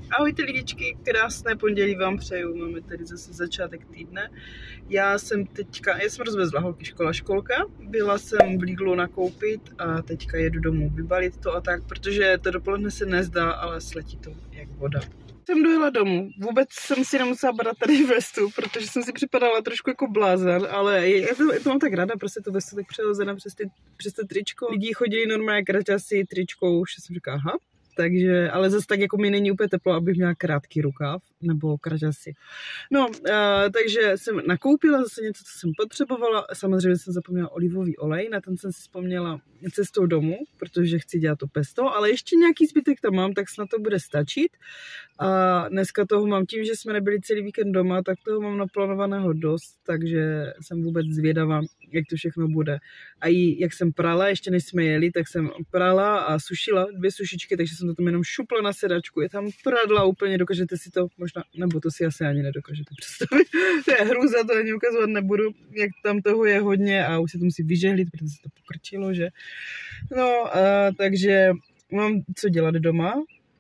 Ahojte lidičky, krásné pondělí vám přeju, máme tady zase začátek týdne. Já jsem rozvezla holky školka, byla jsem v Lidlu nakoupit a teďka jedu domů vybalit to a tak, protože to dopoledne se nezdá, ale sletí to jak voda. Jsem dojela domů, vůbec jsem si nemusela brát tady vestu, protože jsem si připadala trošku jako blázen, ale já to mám tak ráda, prostě to vestu tak přehozena přes to tričko. Lidi chodili normálně kraťasy, tričkou, už jsem říkala, aha. Takže, ale zase tak jako mi není úplně teplo, abych měla krátký rukáv, nebo kraťasy. No, takže jsem nakoupila zase něco, co jsem potřebovala. Samozřejmě jsem zapomněla olivový olej, na ten jsem si vzpomněla cestou domů, protože chci dělat to pesto, ale ještě nějaký zbytek tam mám, tak snad to bude stačit. A dneska toho mám tím, že jsme nebyli celý víkend doma, tak toho mám naplánovaného dost, takže jsem vůbec zvědavá, jak to všechno bude. A i jak jsem prala, ještě než jsme jeli, tak jsem prala a sušila 2 sušičky, takže jsem to tam jenom šupla na sedačku. Je tam pradla úplně, dokážete si to možná, nebo to si asi ani nedokážete představit. To je hrůza, to ani ukazovat nebudu, jak tam toho je hodně a už se to musí vyžehlit, protože se to pokrčilo, že? No, takže mám co dělat doma.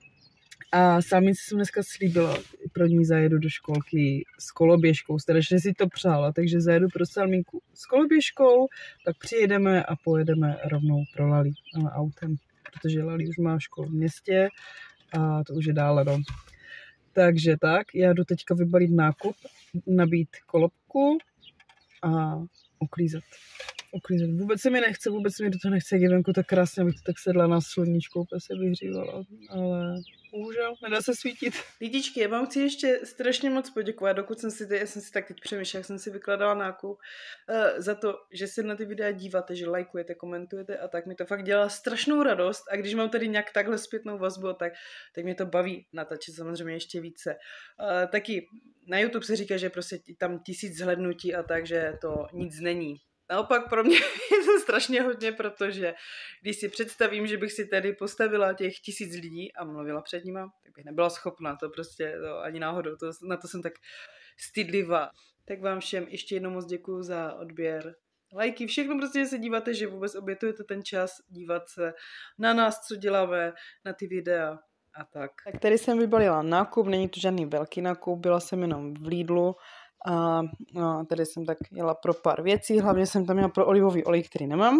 A sámice jsem dneska slíbila, pro ní zajedu do školky s koloběžkou, strašně si to přála, takže zajedu pro Salmínku s koloběžkou, pak přijedeme a pojedeme rovnou pro Lali, ale autem, protože Lali už má školu v městě a to už je dále, no. Takže tak, já jdu teďka vybalit nákup, nabít kolobku a uklízet. Vůbec se mi do toho nechce, jak je venku tak krásně, abych to tak sedla na sluníčku, úplně se vyhřívala, ale bohužel, nedá se svítit. Lidičky, já vám chci ještě strašně moc poděkovat, dokud jsem si tak teď přemýšlela, jak jsem si vykladala nákup, za to, že se na ty videa díváte, že lajkujete, komentujete a tak mi to fakt dělá strašnou radost a když mám tady nějak takhle zpětnou vazbu, tak mě to baví natáčet samozřejmě ještě více. Taky na YouTube se říká, že prostě tam 1000 zhlédnutí a tak, že to nic není. Naopak pro mě je to strašně hodně, protože když si představím, že bych si tady postavila těch 1000 lidí a mluvila před nima, tak bych nebyla schopná, to prostě ani náhodou, na to jsem tak stydlivá. Tak vám všem ještě jednou moc děkuju za odběr, lajky, všechno prostě, že se díváte, že vůbec obětujete ten čas dívat se na nás, co děláme, na ty videa a tak. Tak tady jsem vybalila nákup, není to žádný velký nákup, byla jsem jenom v Lidlu. A tady jsem tak jela pro pár věcí, hlavně jsem tam měla pro olivový olej, který nemám,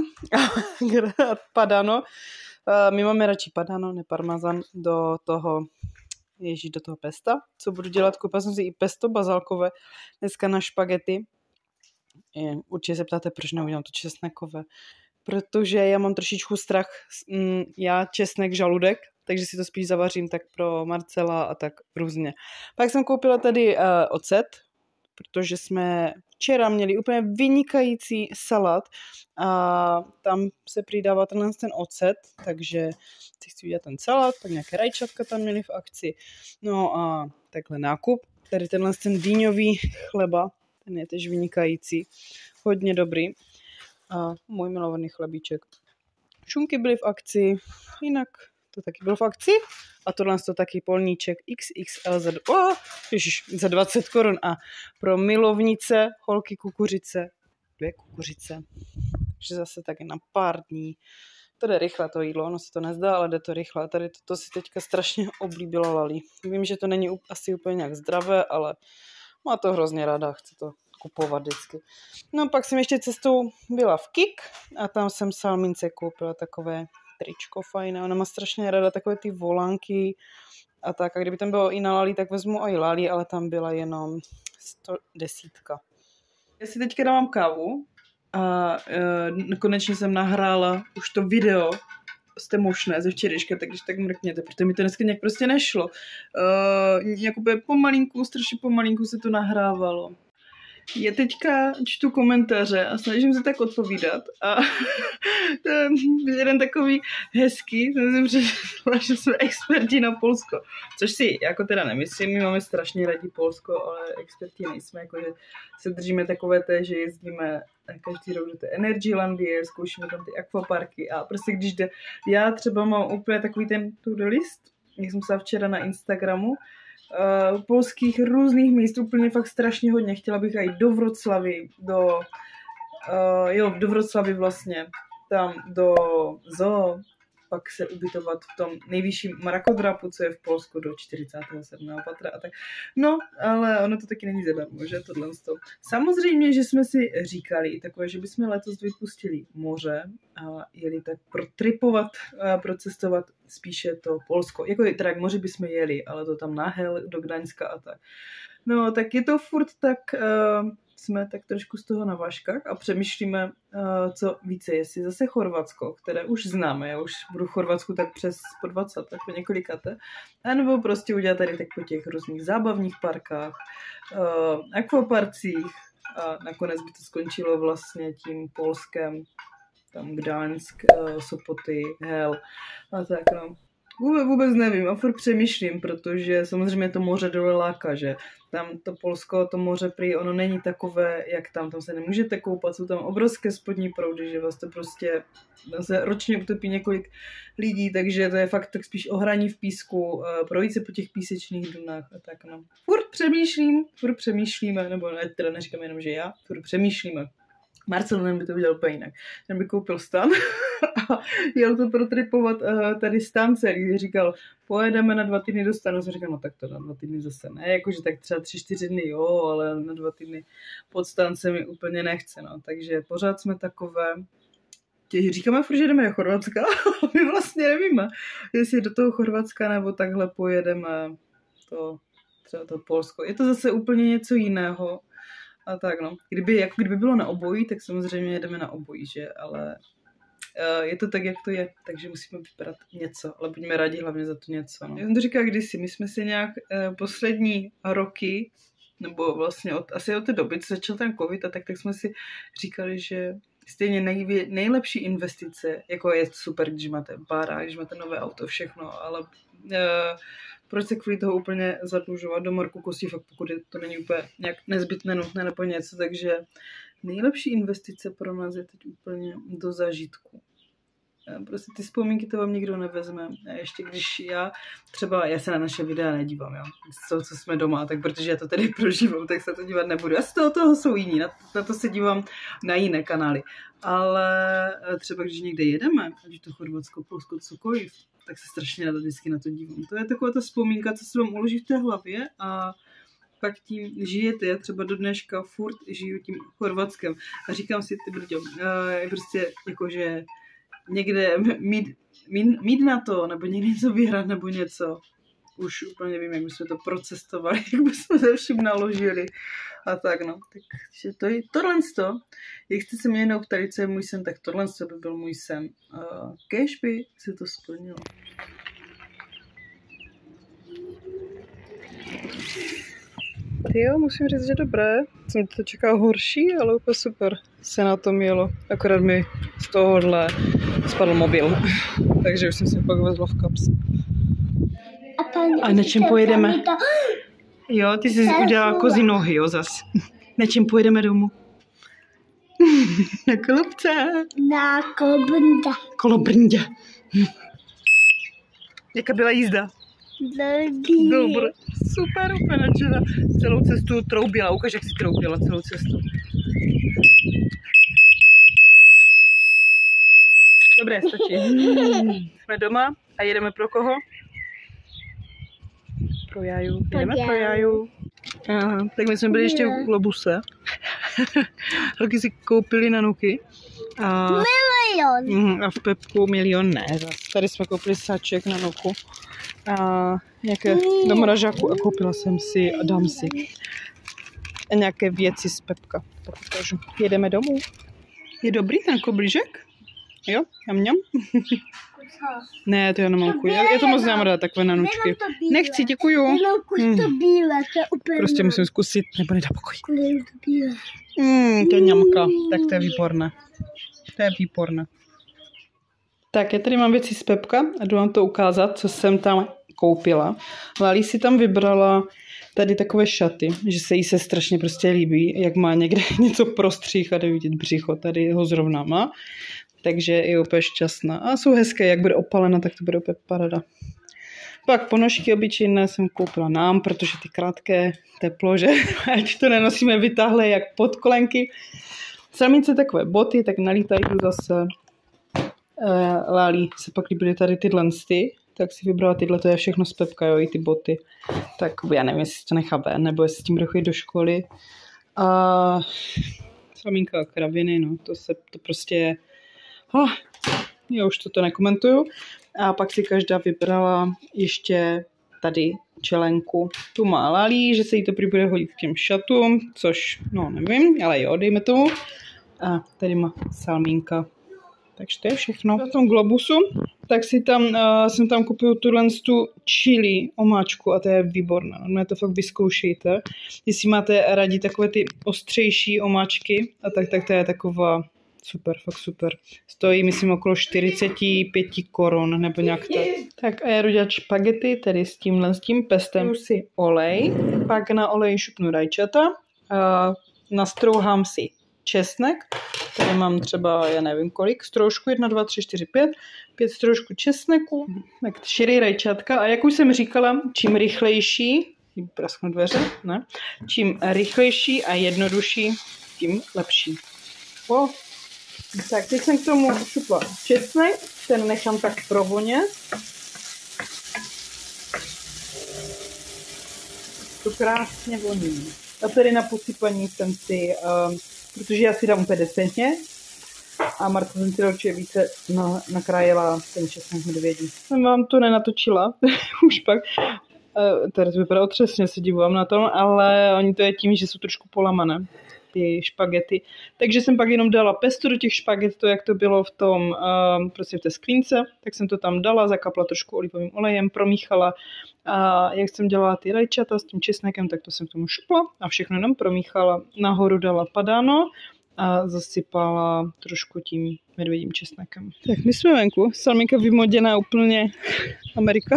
padano. My máme radši padano, ne parmazan, do toho pesta, co budu dělat. Koupila jsem si i pesto bazalkové dneska na špagety. Určitě se ptáte, proč neudělám to česnekové, protože já mám trošičku strach, česnek, žaludek, takže si to spíš zavařím tak pro Marcela a tak různě. Pak jsem koupila tady ocet, protože jsme včera měli úplně vynikající salát a tam se přidává ten ocet, takže si chci udělat ten salát, pak nějaké rajčatka tam měli v akci. No a takhle nákup. Tady ten dýňový chleba, ten je tež vynikající, hodně dobrý. A můj milovaný chlebíček. Šunky byly v akci, jinak to taky bylo v akci. A tohle to taky polníček XXL za 20 korun. A pro milovnice holky kukuřice, 2 kukuřice. Takže zase taky na pár dní. To jde rychle to jídlo, ono se to nezdá, ale jde to rychle. Tady to si teďka strašně oblíbila Lali. Vím, že to není asi úplně nějak zdravé, ale má to hrozně ráda, chce to kupovat vždycky. No pak jsem ještě cestou byla v Kik a tam jsem Salmínce koupila takové tričko fajné, ona má strašně ráda takové ty volánky a tak, a kdyby tam bylo i na Lali, tak vezmu i Lali, ale tam byla jenom 110. Já si teďka dávám kávu a konečně jsem nahrála už to video z té mošné ze včerejška, takže tak mrkněte, protože mi to dneska nějak prostě nešlo. Nějak úplně strašně pomalinku se to nahrávalo. Já teďka čtu komentáře a snažím se tak odpovídat a to je jeden takový hezký, jsem přečetla, že jsme experti na Polsko, což si jako teda nemyslím, my máme strašně rádi Polsko, ale experti nejsme, jakože se držíme takové té, že jezdíme každý rok do té Energylandie, zkoušíme tam ty akvaparky a prostě když jde, já třeba mám úplně takový ten to-do list, jak jsem psala včera na Instagramu, polských různých míst, úplně fakt strašně hodně. Chtěla bych jít do Vroclavy, do Vroclavy vlastně, tam do zoo, pak se ubytovat v tom nejvyšším mrakodrapu, co je v Polsku do 47. patra a tak. No, ale ono to taky není zadarmo, že tohle z toho. Samozřejmě, že jsme si říkali takové, že bychom letos vypustili moře a jeli tak protripovat, procestovat spíše to Polsko. Jako teda k moři bychom jeli, ale to tam na Hel do Gdaňska a tak. No, tak je to furt tak, jsme tak trošku z toho na vážkách a přemýšlíme, co více, jestli zase Chorvatsko, které už známe, já už budu v Chorvatsku tak přes po 20, tak po několikáté, anebo prostě udělat tady tak po těch různých zábavních parkách, akvaparcích a nakonec by to skončilo vlastně tím Polskem, tam Gdaňsk, Sopoty, Hel a tak no. Vůbec nevím a furt přemýšlím, protože samozřejmě to moře dole láká, že tam to Polsko, to moře prý, ono není takové, jak tam se nemůžete koupat, jsou tam obrovské spodní proudy, že vás to prostě se ročně utopí několik lidí, takže to je fakt tak spíš ohraní v písku, projít se po těch písečných dunách a tak no. Furt přemýšlíme, nebo ne, teda neříkám jenom, že já, furt přemýšlíme. Marcel by to udělal úplně jinak. Ten by koupil stan a jel to protripovat tady stan celý. Říkal, pojedeme na 2 týdny do stanu. Jsem říkal, no tak to na 2 týdny zase ne. Jakože tak třeba 3-4 dny jo, ale na 2 týdny pod stan se mi úplně nechce. No. Takže pořád jsme takové. Říkáme furt, že jdeme do Chorvatska. My vlastně nevíme, jestli do toho Chorvatska nebo takhle pojedeme třeba to Polsko. Je to zase úplně něco jiného. A tak no, kdyby bylo na obojí, tak samozřejmě jedeme na obojí, že, ale je to tak, jak to je, takže musíme vybrat něco, ale buďme rádi hlavně za to něco, no. Já jsem to říkala kdysi, my jsme si nějak poslední roky, nebo vlastně asi od té doby, co začal ten covid, a tak jsme si říkali, že stejně nejlepší investice, jako je super, když máte barák, když máte nové auto, všechno, ale proč se kvůli toho úplně zadlužovat do morku kostí, fakt pokud to není úplně nějak nezbytné, nutné nebo něco, takže nejlepší investice pro nás je teď úplně do zážitku. Prostě ty vzpomínky to vám nikdo nevezme. A ještě když já se na naše videa nedívám, jo. Z toho, co jsme doma, tak protože já to tady prožívám, tak se to dívat nebudu. A z toho jsou jiní, na to se dívám na jiné kanály. Ale třeba když někde jedeme, ať to Chorvatsko, Polsko, cokoliv, tak se strašně ráda vždycky na to dívám. To je taková ta vzpomínka, co se vám uloží v té hlavě a pak tím žijete. Já třeba do dneška furt žiju tím Chorvatskem a říkám si, ty brďo, prostě jakože někde mít na to, nebo někde něco vyhrát, nebo něco. Už úplně nevím, jak bychom to procestovali, jak bychom se vším naložili. A tak no, takže to je tohle. Jak jste se mě jednou ptali, co je můj sen, tak tohle by byl můj sen. Kéž by se to splnilo. Jo, musím říct, že dobré. Jsem to čekal horší, ale úplně super se na tom jelo. Akorát mi z tohohle spadl mobil. Takže už jsem si pak vezla v kapse. A na čem pojedeme? Jo, ty jsi udělala kozí nohy, jo, zas. Na čem pojedeme domů? Na kolobce. Na Kolobrnda. Kolobrndě. Jaká byla jízda? Dobře. Super, úplně nadšená. Celou cestu troubila. Ukaž, jak si troubila celou cestu. Dobré, stačí. Jsme doma a jedeme pro koho? Pro Jáju. Jdeme pro Jáju. Aha, tak my jsme byli ještě v Globuse. Holky si koupili na nuky. Milion. A v Pepku milion ne. Tady jsme koupili sáček na nuku. A nějaké do mražáku a koupila jsem si a dám si nějaké věci z Pepka. Tak ukážu. Jedeme domů. Je dobrý ten koblížek? Jo? Mňam. Ne, to já nemám chuť. Já to moc nemám ráda, takové nanučky. Nechci, děkuju. Prostě musím zkusit, nebo nedá pokoj. To je ňamka, tak to je výborné. To je výborné. Tak, já tady mám věci z Pepka a jdu vám to ukázat, co jsem tam koupila. Lali si tam vybrala tady takové šaty, že se jí se strašně prostě líbí, jak má někde něco prostřih a jde vidět břicho, tady ho zrovna má. Takže je úplně šťastná. A jsou hezké, jak bude opalena, tak to bude opět parada. Pak ponožky obyčejné jsem koupila nám, protože ty krátké teplo, že ať to nenosíme vytáhle jak pod kolenky. Samice takové boty, tak na lítá jdu zase Lálí se pak líbily tady tyhle ty, tak si vybrala tyhle, to je všechno z Pepka, jo, i ty boty. Tak já nevím, jestli to nechá ven, nebo jestli s tím bude chodit do školy. A Salmínka kraviny, no, to prostě je... Já už to nekomentuju. A pak si každá vybrala ještě tady čelenku. Tu má Lálí, že se jí to prý bude hodit k těm šatům, což, no nevím, ale jo, dejme tomu. A tady má Salmínka. Takže to je všechno. V tom Globusu, tak jsem tam koupil tu chili omáčku a to je výborná. No to fakt vyzkoušejte. Jestli máte rádi takové ty ostřejší omáčky, a tak to je taková super, fakt super. Stojí, myslím, okolo 45 korun, nebo nějak tak. Tak a já jdu dělat špagety, tedy s tím pestem. Jdu si olej, pak na olej šupnu rajčata, nastrouhám si česnek, tady mám třeba, já nevím kolik, stroužku, 1, 2, 3, 4, 5 stroužku česneku, tak 4 rajčatka a jak už jsem říkala, čím rychlejší, prasknu dveře, ne? Čím rychlejší a jednodušší, tím lepší. Tak teď jsem k tomu šupla česnek, ten nechám tak provonět. To krásně voní. A tady na posypaní jsem si, protože já si dám úplně decentně, a Marta jsem si určitě více nakrájela ten česnek medvědí. Jsem vám to nenatočila, už pak. Tady to vypadá otřesně, se divám na tom, ale oni to je tím, že jsou trošku polamané, ty špagety. Takže jsem pak jenom dala pesto do těch špaget, to jak to bylo v tom, prostě v té sklínce, tak jsem to tam dala, zakapla trošku olivovým olejem, promíchala. A jak jsem dělala ty rajčata s tím česnekem, tak to jsem k tomu šupla a všechno jenom promíchala. Nahoru dala padano a zasypala trošku tím medvědím česnekem. Tak my jsme venku, Salmínka vymoděná úplně Amerika.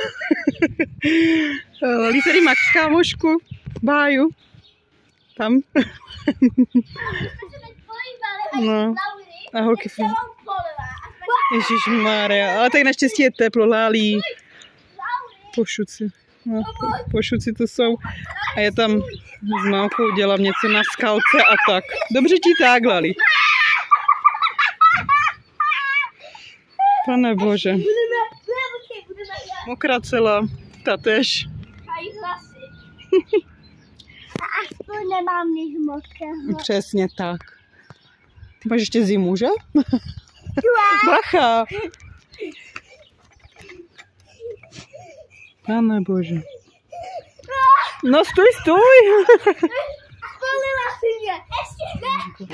Lali tady má kámošku, Báju. Tam. No. A holky. Ježišmarja, ale tak naštěstí je teplo, Lálí. Pošuci. No, pošuci to jsou. A je tam s mámkou, dělám něco na skalce a tak. Dobře ti tak, Lali. Pane bože. Mokrá celá. Ta tež. Aspoň nemám nic mokrého. Přesně tak. Ty máš ještě zimu, že? Bacha. Pane bože. No stůj! Spalila si mě. Ještě ne.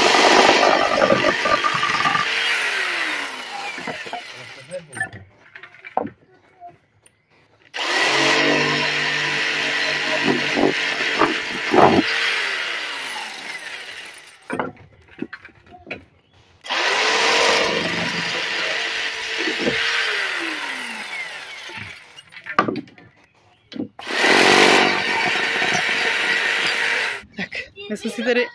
Já jsem si tady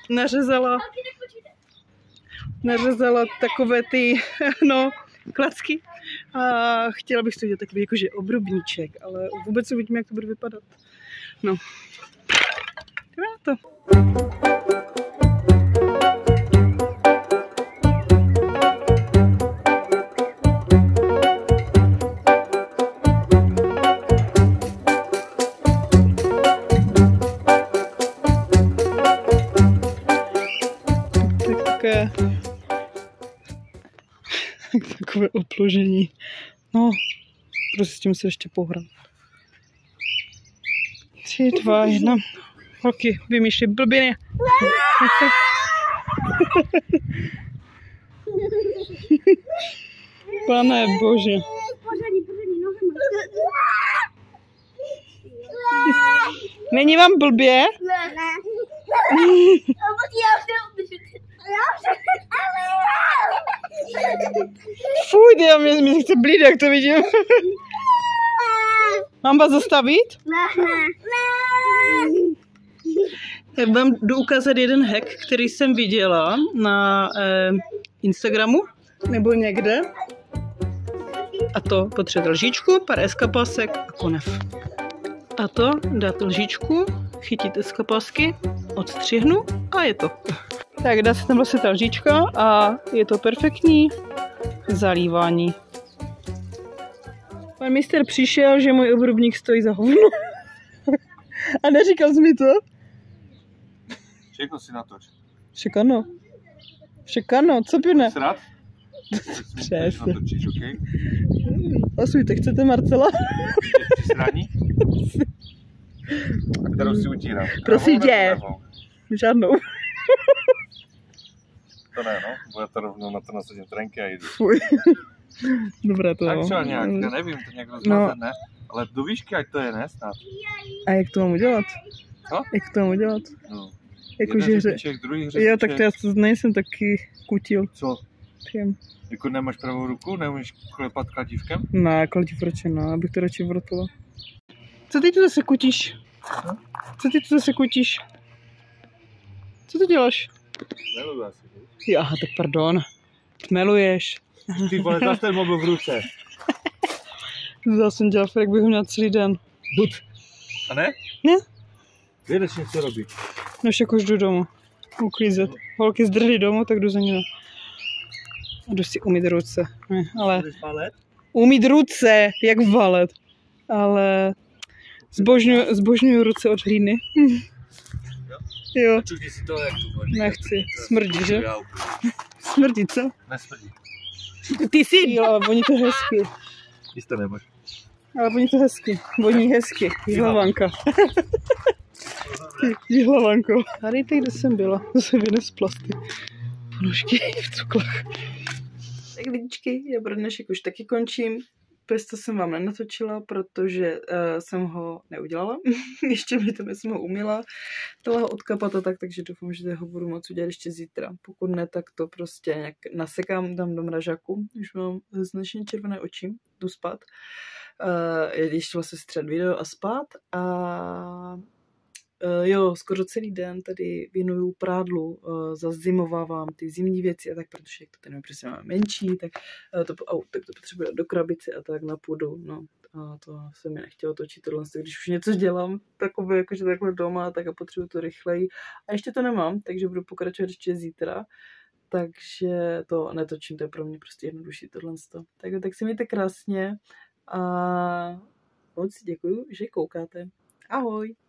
nařezala takové ty, klacky a chtěla bych to dělat takový jakože obrubníček, ale vůbec uvidíme, jak to bude vypadat. No. To. Takové opložení. No, prostě s tím se ještě pohrát. 3, 2, 1. Holky, vymýšlí blbiny. Pane bože. Není vám blbě? Ne. Fuj, já mě chce blít, jak to vidím. Mám vás zastavit? Ne. Já vám jdu ukázat jeden hack, který jsem viděla na Instagramu nebo někde. A to potřebuje lžičku, pár eskapásek a konev. A to dáte lžičku, chytíte eskapásky, odstřihnu a je to. Tak dá se tam vlastně ta lžička a je to perfektní. zalívání. Pan mistr přišel, že můj obrubník stojí za hovno. A neříkal jsi mi to? Všechno si natoč. Však ano. Však ano, co by ne? Jsi rád? Přesně. Natočíš, okej? Pasujte, chcete Marcela? Jsi rádní? A kterou si utírám? Prosím Pravou tě. nebo levou? Žádnou. To ne, no. Bude to rovnou na to nasadím trenky a jdu. Fuj. Dobré to. Tak třeba nějak, já nevím, to nějak rozmazat, ne? Ale do výšky, ať to je, ne? Snad. A jak to mám udělat? Co? Jak to mám udělat? No. Jakože Jeden řezniček, druhý řezniček. Jo, tak to já nejsem taky kutil. Co? Tím. Jako nemáš pravou ruku? Neumíš klepat kladívkem? Ne, kladiv radši ne, abych to radši vrotila. Co ty tu zase kutíš? Co ty tu zase kutíš? Co ty děláš? Neluju asi. Jo, aha, tak pardon. Tmeluješ. Ty vole, zase ten mobil v ruce. Zase jsem dělal, jak bych ho měl celý den. Bud. A ne? Ne? Vědeš, co robí. No však už jdu domů. Uklízet. Holky zdrhly domů, tak jdu za nimi. A jdu si umýt ruce. Ne, ale Budeš balet? umýt ruce, jak valet. Ale zbožňuju ruce od hlíny. Jo, Čuchni si to, jak to bude. nechci. Smrdí, že? Smrdí, co? Nesmrdí. Ty jsi, jo, ale voní to hezky. Jistě nemáš. Ale voní to hezky. Voní hezky. Jihlavanka. Jihlavanko. Tady teď, kde jsem byla, to jsem vynes plasty. Ponožky v cuklách. Tak lidičky, já pro dnešek už taky končím. Pesto jsem vám nenatočila, protože jsem ho neudělala. Ještě mi to jsem ho uměla. Dala ho odkapat a tak, takže doufám, že ho budu moct udělat ještě zítra. Pokud ne, tak to prostě nějak nasekám, dám do mražáku. Už mám značně červené oči, jdu spát. Ještě vlastně střed video a spát. A jo, skoro celý den tady věnuju prádlu, zazimovávám ty zimní věci a tak, protože jak to tady prostě máme menší, tak to potřebuje do krabice a tak na půdu, no. A to se mi nechtělo točit tohle, když už něco dělám, takové jakože takhle doma, tak a potřebuju to rychleji. A ještě to nemám, takže budu pokračovat ještě zítra, takže to netočím, to je pro mě prostě jednodušší tohle. Tak si mějte krásně a moc děkuju, že koukáte. Ahoj!